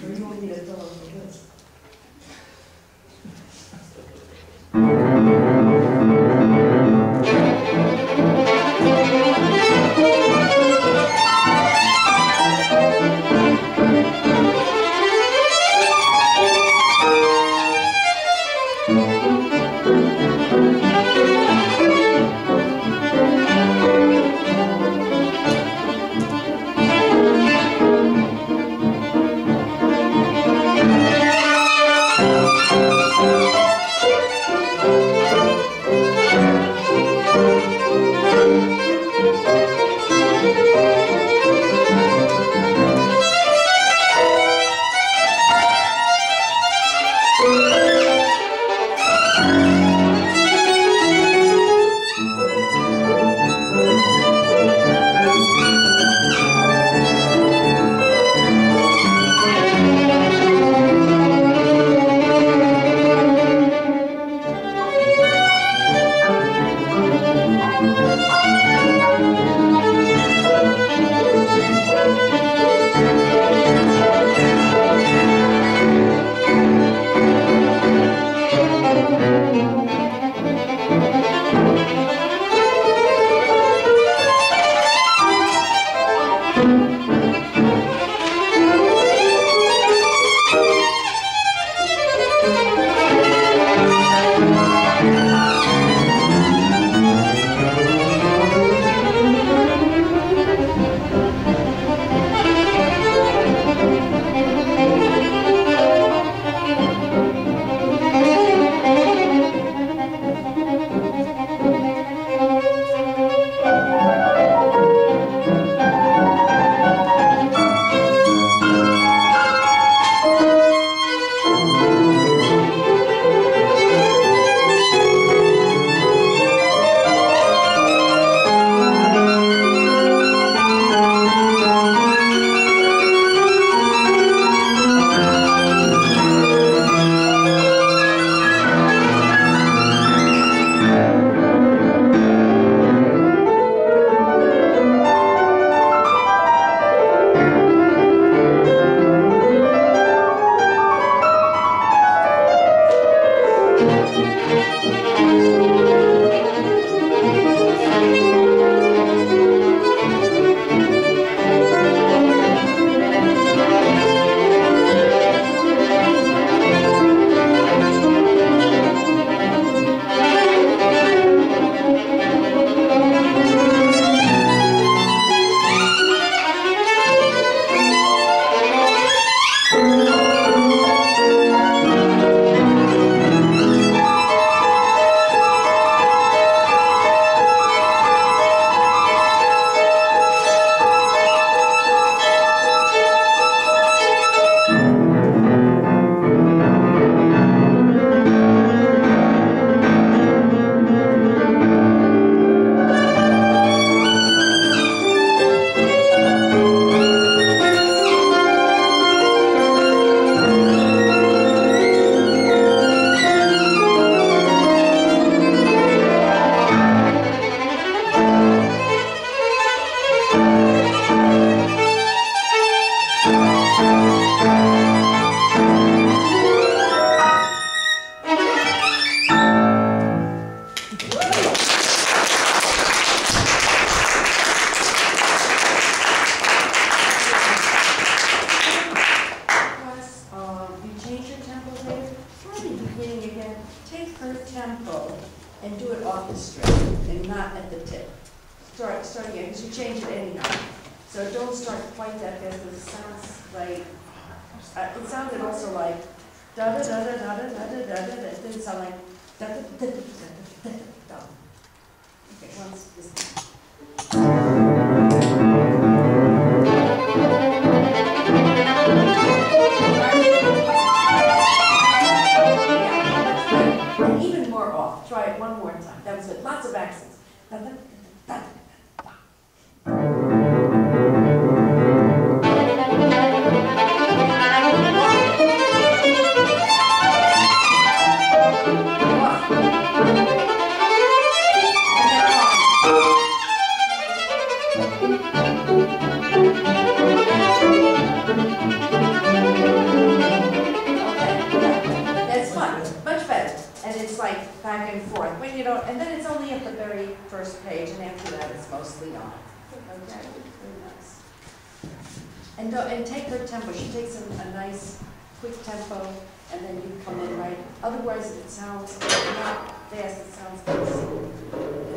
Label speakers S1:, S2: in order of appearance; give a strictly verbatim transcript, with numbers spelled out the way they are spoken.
S1: Or you won't need a pillow for this.
S2: Thank you.
S1: back and forth, when you don't, and then it's only at the very first page, and after that it's mostly on. Okay, very nice. And don't, and take her tempo. She takes a, a nice, quick tempo, and then you come in right. Otherwise, it sounds not fast. It sounds like